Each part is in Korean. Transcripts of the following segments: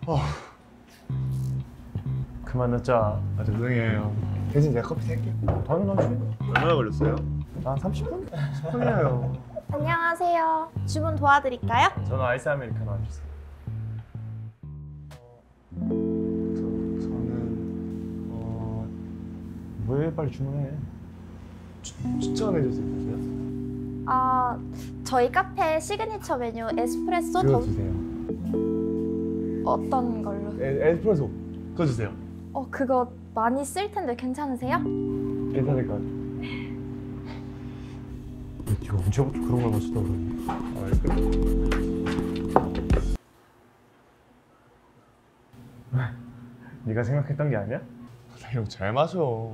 그만 늦자. 죄송해요. 대신 제가 커피 살게요. 당연하지. 얼마나 걸렸어요? 한 30분? 10분이에요. 안녕하세요. 주문 도와드릴까요? 저는 아이스 아메리카노 해주세요. 저는 왜 빨리 주문해? 추천해 줄 수 있으세요? 저희 카페 시그니처 메뉴 에스프레소 그거 주세요. 어떤 걸로? 에스프레소 그거 주세요. 그거 많이 쓸 텐데 괜찮으세요? 괜찮을 것 같아요. 이거 언제부터 그런 걸 마시다 그러니? 네가 생각했던 게 아니야? 형 잘 마셔.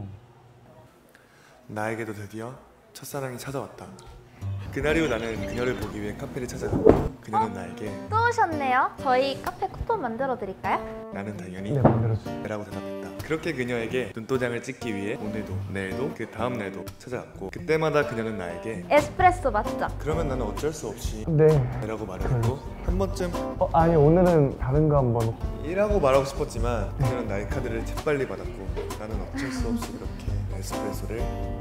나에게도 드디어 첫사랑이 찾아왔다. 그날 이후 나는 그녀를 보기 위해 카페를 찾아갔고 그녀는 나에게 또 오셨네요. 저희 카페 쿠폰 만들어 드릴까요? 나는 당연히 네, 만들어주세요. 라고 대답했다. 그렇게 그녀에게 눈도장을 찍기 위해 오늘도 내일도 그 다음 날도 찾아갔고 그때마다 그녀는 나에게 에스프레소 맞죠? 그러면 나는 어쩔 수 없이 네. 라고 말했고 한 번쯤 아니 오늘은 다른 거 한번. 이라고 말하고 싶었지만 그녀는 나의 카드를 재빨리 받았고 나는 어쩔 수 없이 그렇게 에스프레소를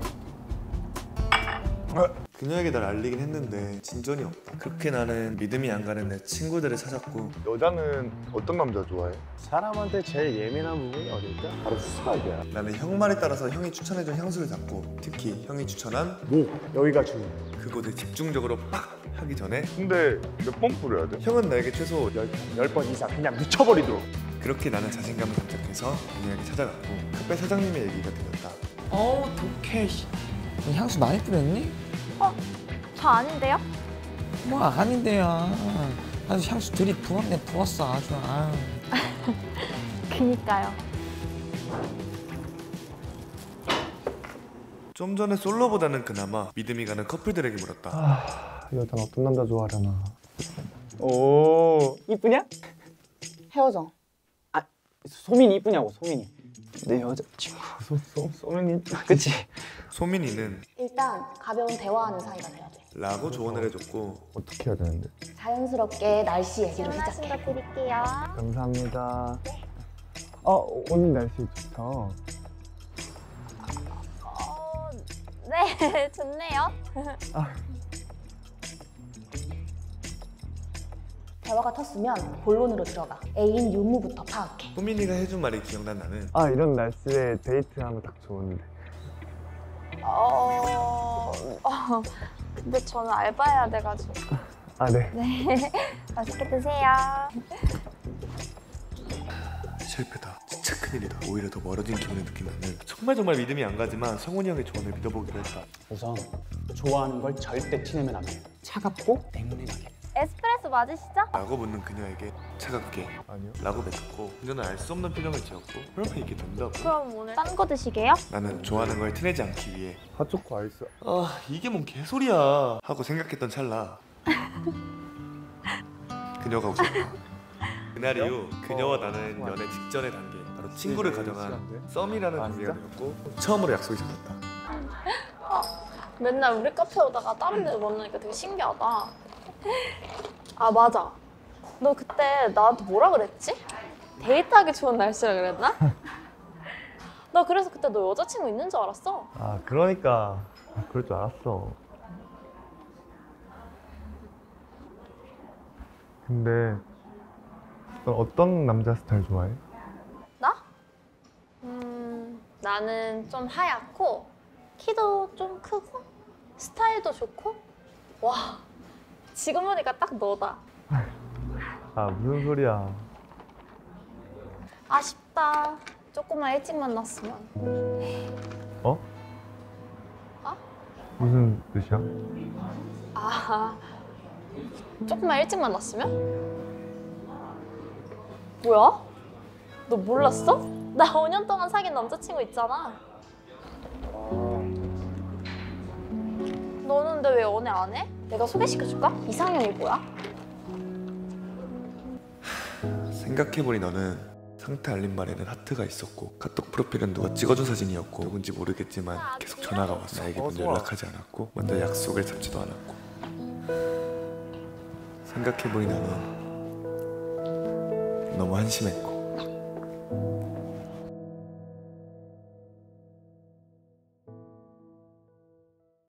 그녀에게 날 알리긴 했는데 진전이 없다. 그렇게 나는 믿음이 안 가는 내 친구들을 찾았고 여자는 어떤 남자 좋아해? 사람한테 제일 예민한 부분이 어딜까? 바로 수박이야. 나는 형 말에 따라서 형이 추천해준 향수를 잡고 특히 형이 추천한 여기가 중요해. 그곳에 집중적으로 팍 하기 전에 근데 몇 번 뿌려야 돼? 형은 나에게 최소 10번 이상 그냥 미쳐버리도록. 그렇게 나는 자신감을 장착해서 그녀에게 찾아갔고 카페 사장님의 얘기가 들렸다. 어우 독해. 너 향수 많이 뿌렸니? 저 아닌데요? 뭐 아닌데요. 아주 향수 들이부었네 부었어 아주. 그니까요. 좀 전에 솔로보다는 그나마 믿음이 가는 커플들에게 물었다. 여자는 어떤 남자 좋아하려나? 오 이쁘냐? 헤어져. 소민이 이쁘냐고 소민이. 내 여자친구. 소민이. 그치? 소민이는 일단 가벼운 대화하는 사이가 돼야 돼. 라고 조언을 해줬고 어떻게 해야 되는데? 자연스럽게 날씨 얘기로 주문하신 시작해. 거 드릴게요. 감사합니다. 오늘 날씨 좋다. 네, 좋네요. 대화가 텄으면 본론으로 들어가. 애인 유무부터 파악해. 소민이가 해준 말이 기억난 나는 이런 날씨에 데이트하면 딱 좋은데. 근데 저는 알바해야 돼가지고. 네. 네, 맛있게 드세요. 실패다. 진짜 큰일이다. 오히려 더 멀어진 기분을 느낀 나는 정말 믿음이 안 가지만 성훈이 형의 조언을 믿어보기로 했다. 우선 좋아하는 걸 절대 티내면 안 돼. 차갑고 냉랭하게. 에스프레소 맞으시죠? 라고 묻는 그녀에게 차갑게 아니요. 라고 뱉었고 그녀는 알 수 없는 표정을 지었고 그러면 이게 된다고? 그럼 오늘 딴 거 드시게요? 나는 좋아하는 걸 티내지 않기 위해 핫초코 아이스. 이게 뭔 개소리야 하고 생각했던 찰나 그녀가 웃었다. 그날 이후 그녀와 나는 연애 직전의 단계 바로 친구를 가정한 썸이라는 관계가 되었고 처음으로 약속이 잡혔다. 맨날 우리 카페 오다가 다른 데 만나니까 되게 신기하다. 맞아. 너 그때 나한테 뭐라 그랬지? 데이트하기 좋은 날씨라 그랬나? 나 그래서 그때 너 여자친구 있는 줄 알았어. 그러니까 그럴 줄 알았어. 근데 넌 어떤 남자 스타일 좋아해? 나? 나는 좀 하얗고 키도 좀 크고 스타일도 좋고. 와, 지금 보니까 딱 너다. 무슨 소리야. 아쉽다. 조금만 일찍 만났으면. 무슨 뜻이야? 조금만 일찍 만났으면? 뭐야? 너 몰랐어? 나 5년 동안 사귄 남자친구 있잖아. 너는 근데 왜 연애 안 해? 내가 소개시켜줄까? 이상형이 뭐야? 생각해보니 너는 상태 알림말에는 하트가 있었고 카톡 프로필은 누가 찍어준 사진이었고 누군지 모르겠지만 계속 전화가 왔어. 나에게 먼저 연락하지 않았고 먼저 약속을 잡지도 않았고 생각해보니 나는 너무 한심했고